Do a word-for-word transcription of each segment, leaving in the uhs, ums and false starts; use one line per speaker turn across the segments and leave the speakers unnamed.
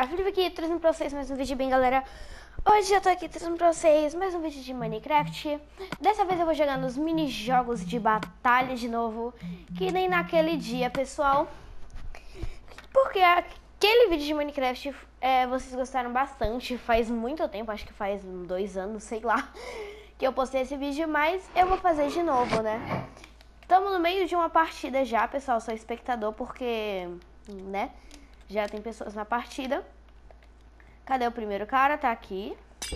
Felipe aqui, trazendo pra vocês mais um vídeo bem, galera. Hoje eu tô aqui trazendo pra vocês mais um vídeo de Minecraft. Dessa vez eu vou jogar nos mini-jogos de batalha de novo, que nem naquele dia, pessoal. Porque aquele vídeo de Minecraft é, vocês gostaram bastante, faz muito tempo, acho que faz dois anos, sei lá, que eu postei esse vídeo, mas eu vou fazer de novo, né? Estamos no meio de uma partida já, pessoal, sou espectador porque, né, já tem pessoas na partida. Cadê o primeiro cara? Tá aqui.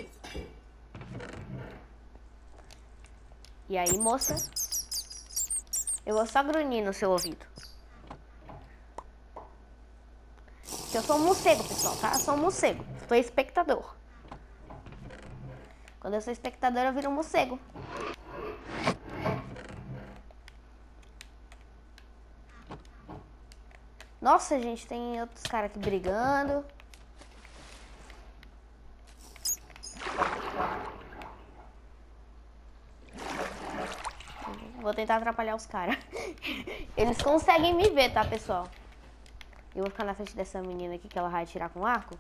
E aí, moça? Eu vou só grunir no seu ouvido. Eu sou um morcego, pessoal, tá? Eu sou um morcego. Sou espectador. Quando eu sou espectador, eu viro um morcego. Nossa, gente, tem outros caras aqui brigando. Vou tentar atrapalhar os caras. Eles conseguem me ver, tá, pessoal? Eu vou ficar na frente dessa menina aqui que ela vai atirar com arco.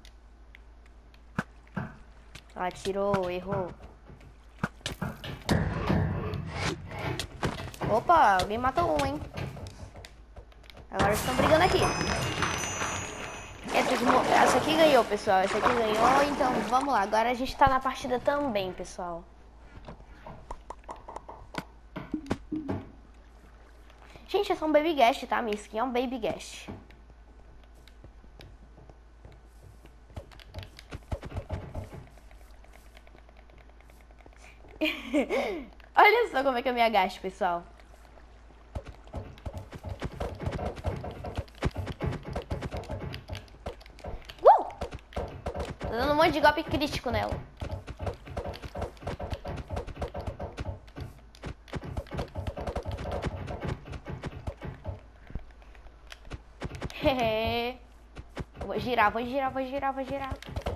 Ela atirou, errou. Opa, alguém matou um, hein? Agora eles estão brigando aqui. Essa aqui, essa aqui ganhou, pessoal. Essa aqui ganhou, então vamos lá. Agora a gente tá na partida também, pessoal. Gente, é só um baby guest, tá? Minha skin é um baby guest. Olha só como é que eu me agacho, pessoal. Uh! Tô dando um monte de golpe crítico nela. Vou girar, vou girar, vou girar, vou girar.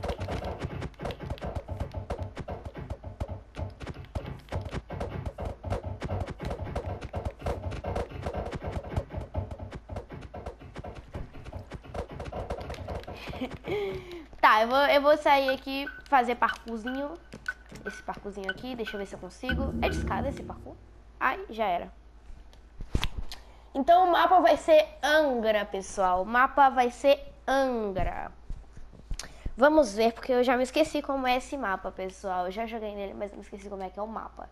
Tá, eu vou, eu vou sair aqui, fazer parkourzinho. Esse parkourzinho aqui, deixa eu ver se eu consigo. É de escada esse parkour? Ai, já era. Então o mapa vai ser Angra, pessoal. O mapa vai ser Angra. Vamos ver, porque eu já me esqueci como é esse mapa, pessoal. Eu já joguei nele, mas eu me esqueci como é que é o mapa.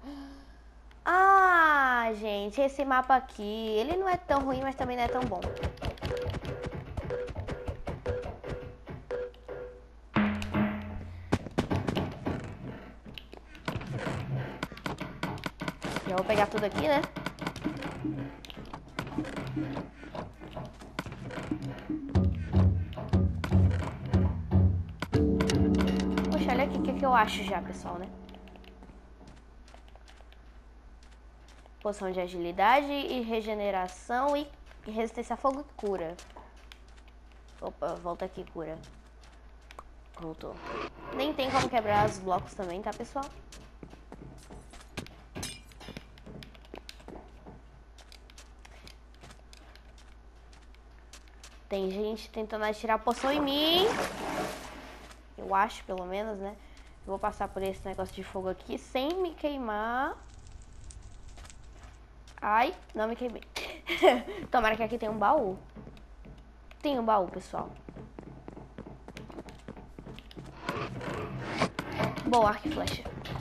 Ah, gente, esse mapa aqui, ele não é tão ruim, mas também não é tão bom. Já vou pegar tudo aqui, né? Poxa, olha aqui o que, que eu acho já, pessoal, né? Poção de agilidade e regeneração e resistência a fogo e cura. Opa, volta aqui, cura. Voltou. Nem tem como quebrar os blocos também, tá, pessoal? Tem gente tentando atirar poção em mim. Eu acho, pelo menos, né? Vou passar por esse negócio de fogo aqui sem me queimar. Ai, não me queimei. Tomara que aqui tem um baú. Tem um baú, pessoal. Boa, arco e flecha.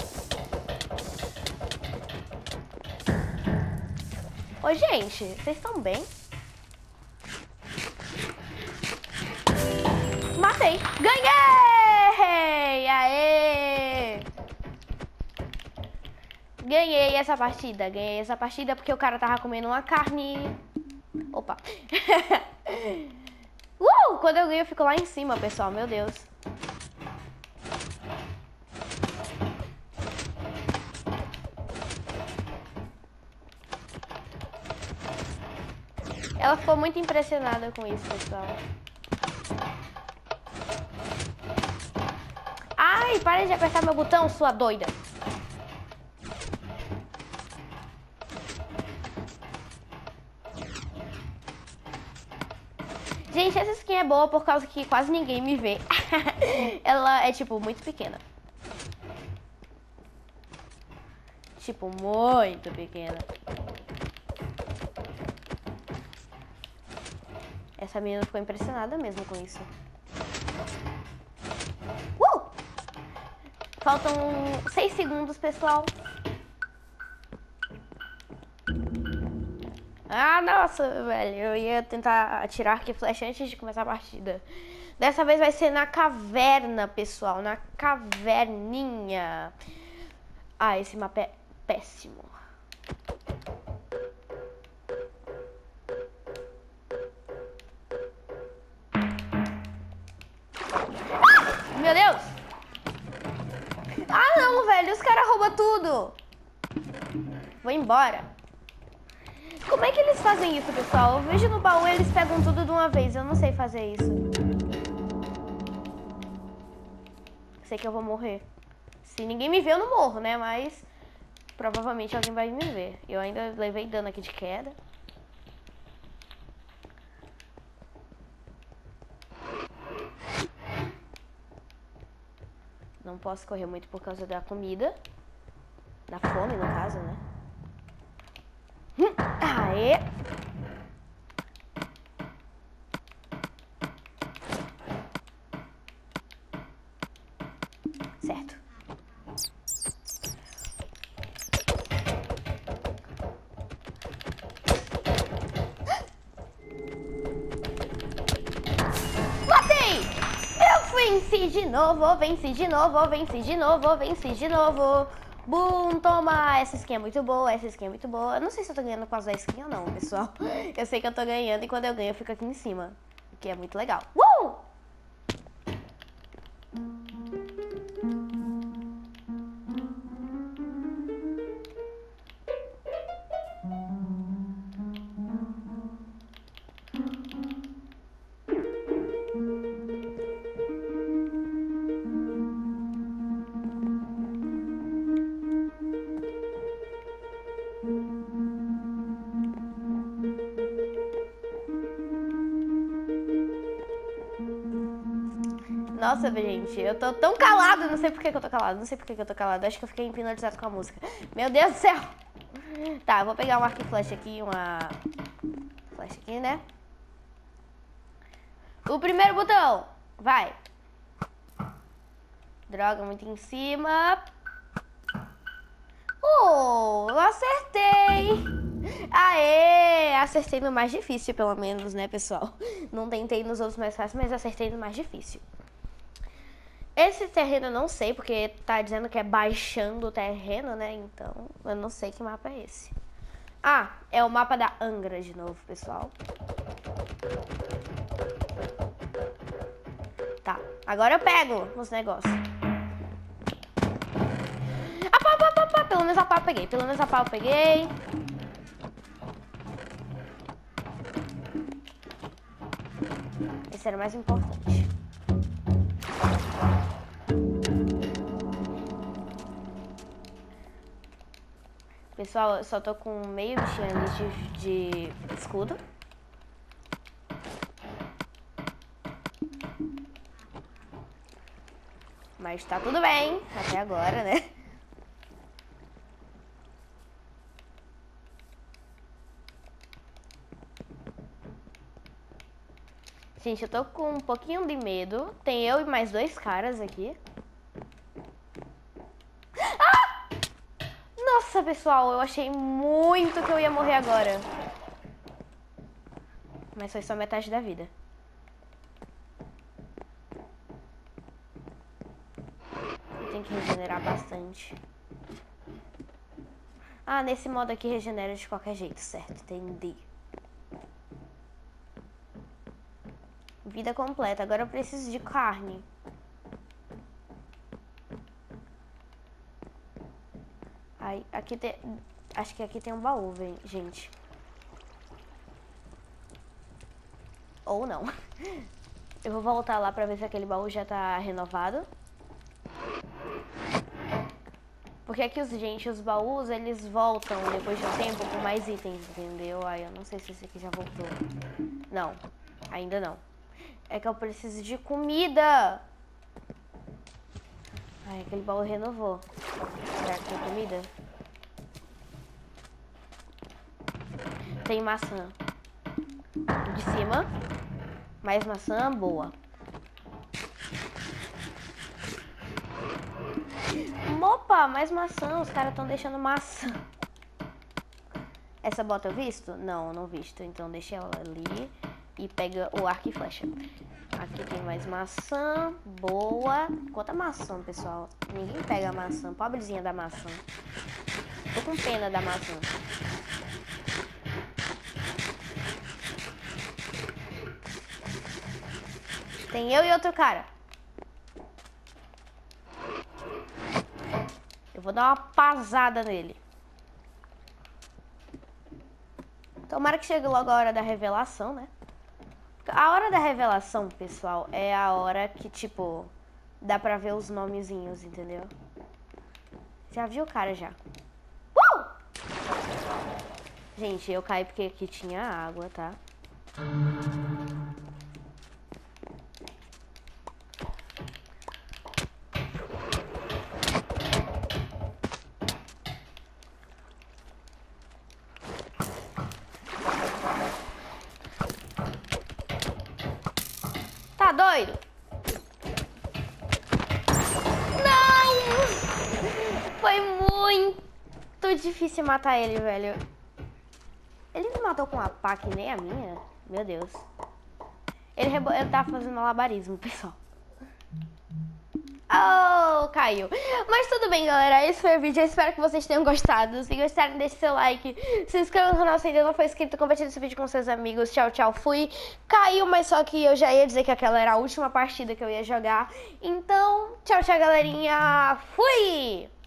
Ô, gente, vocês estão bem? Matei! Ganhei! Aê! Ganhei essa partida. Ganhei essa partida porque o cara tava comendo uma carne. Opa! uh! Quando eu ganho, eu fico lá em cima, pessoal. Meu Deus. Ela ficou muito impressionada com isso, pessoal. Ai, para de apertar meu botão, sua doida. Gente, essa skin é boa por causa que quase ninguém me vê. Ela é, tipo, muito pequena. Tipo, muito pequena. Essa menina ficou impressionada mesmo com isso. Uh! Faltam seis segundos, pessoal. Ah, nossa, velho. Eu ia tentar atirar arco e flecha antes de começar a partida. Dessa vez vai ser na caverna, pessoal. Na caverninha. Ah, esse mapa é péssimo. Meu Deus! Ah, não, velho. Os caras roubam tudo. Vou embora. Como é que eles fazem isso, pessoal? Eu vejo no baú eles pegam tudo de uma vez. Eu não sei fazer isso. Sei que eu vou morrer. Se ninguém me ver, eu não morro, né? Mas provavelmente alguém vai me ver. Eu ainda levei dano aqui de queda. Não posso correr muito por causa da comida. Da fome, no caso, né? Hum, aê! Certo. Matei! Eu venci de novo, venci de novo, venci de novo, venci de novo. Bum, toma! Essa skin é muito boa, essa skin é muito boa. Eu não sei se eu tô ganhando por causa da skin ou não, pessoal. Eu sei que eu tô ganhando e quando eu ganho eu fico aqui em cima. O que é muito legal. Uh! Nossa, gente, eu tô tão calado, não sei por que eu tô calado, não sei por que eu tô calado, acho que eu fiquei hipnotizado com a música. Meu Deus do céu! Tá, eu vou pegar um arco e flecha aqui, uma flecha aqui, né? O primeiro botão, vai. Droga, muito em cima. Oh, eu acertei! Aê! Acertei no mais difícil, pelo menos, né, pessoal? Não tentei nos outros mais fáceis, mas acertei no mais difícil. Esse terreno eu não sei, porque tá dizendo que é baixando o terreno, né? Então, eu não sei que mapa é esse. Ah, é o mapa da Angra de novo, pessoal. Tá, agora eu pego os negócios. A pau, pau, pau, pau. Pelo menos a pau eu peguei, pelo menos a pau eu peguei. Esse era o mais importante. Pessoal, eu só tô com meio bichinho de, de escudo. Mas tá tudo bem, até agora, né? Gente, eu tô com um pouquinho de medo. Tem eu e mais dois caras aqui. Ah! Nossa, pessoal, eu achei muito que eu ia morrer agora. Mas foi só metade da vida. Tem que regenerar bastante. Ah, nesse modo aqui regenera de qualquer jeito, certo? Entendi. Vida completa. Agora eu preciso de carne. Ai, aqui tem... Acho que aqui tem um baú, vem, gente. Ou não. Eu vou voltar lá pra ver se aquele baú já tá renovado. Porque aqui, os, gente, os baús, eles voltam depois de um tempo com mais itens, entendeu? Aí eu não sei se esse aqui já voltou. Não. Ainda não. É que eu preciso de comida. Ai, aquele baú renovou. Será que tem comida? Tem maçã. De cima. Mais maçã, boa. Opa, mais maçã. Os caras estão deixando maçã. Essa bota eu visto? Não, não visto. Então deixa ela ali e pega o arco e flecha. Aqui tem mais maçã. Boa. Quanta maçã, pessoal. Ninguém pega a maçã. Pobrezinha da maçã. Tô com pena da maçã. Tem eu e outro cara. Eu vou dar uma pasada nele. Tomara que chegue logo a hora da revelação, né? A hora da revelação, pessoal, é a hora que, tipo, dá pra ver os nomezinhos, entendeu? Já viu o cara já. Uh! Gente, eu caí porque aqui tinha água, tá? Tá doido? Não! Foi muito difícil matar ele, velho. Ele me matou com uma pá que nem a minha? Meu Deus. Ele, rebo... ele tá fazendo malabarismo, pessoal. Oh, caiu. Mas tudo bem, galera. Esse foi o vídeo. Eu espero que vocês tenham gostado. Se gostarem, deixe seu like. Se inscreva no canal se ainda não for inscrito. Compartilhe esse vídeo com seus amigos. Tchau, tchau. Fui. Caiu, mas só que eu já ia dizer que aquela era a última partida que eu ia jogar. Então, tchau, tchau, galerinha. Fui!